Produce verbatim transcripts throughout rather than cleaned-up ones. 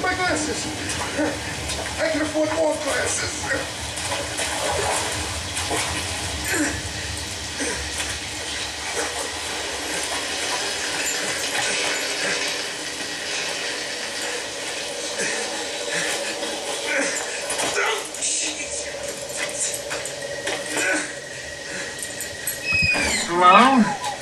my glasses? I can afford more glasses. Hello?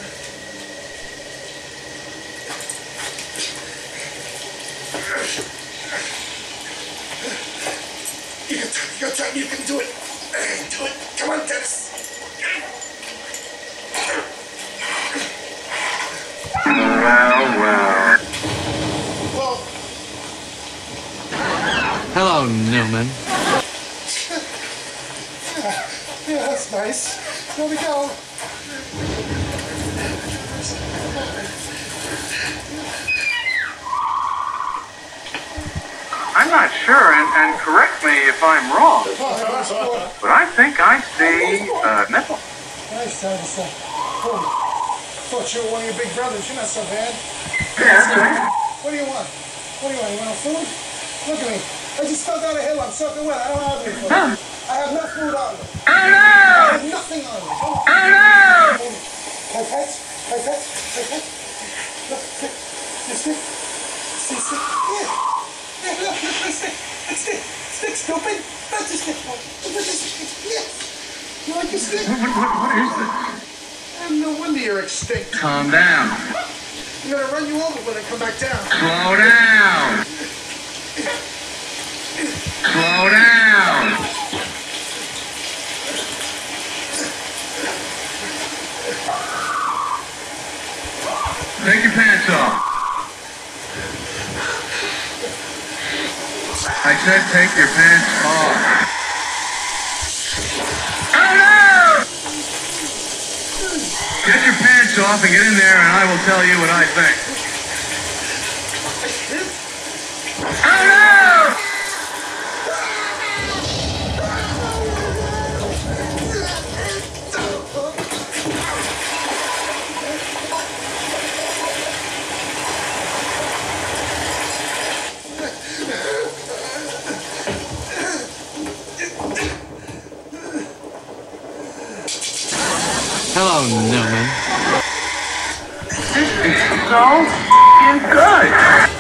You got time, you got time, you can do it. Do it. Come on, Dennis. Well, well. Well, Hello, Newman. yeah, yeah, that's nice. There we go. I'm not sure, and, and correct me if I'm wrong, but I think I see uh, nipple. Nice, Dennis. Oh, thought you were one of your big brothers. You're not so bad. Yeah, that's right. What do you want? What do you want? You want food? Look at me. I just fell down a hill. I'm soaking wet. I don't have any food. Huh. I have no food on me. Oh I no! have nothing on me. Oh no! My pets? My pets? My pets? Look, stick. You stick? See, stick? Yeah. Yeah, look, look, my stick. My stick. Stick, stupid. That's a stick. Look at this stick. Yeah. You like your stick? What, what, what is this? And no wonder you're extinct. Calm down. I'm gonna run you over when I come back down. Slow down. Slow down. Take your pants off. I said take your pants off. Oh no! Get your pants off and get in there and I will tell you what I think. Oh no! Hello, Newman. This is so f***ing good.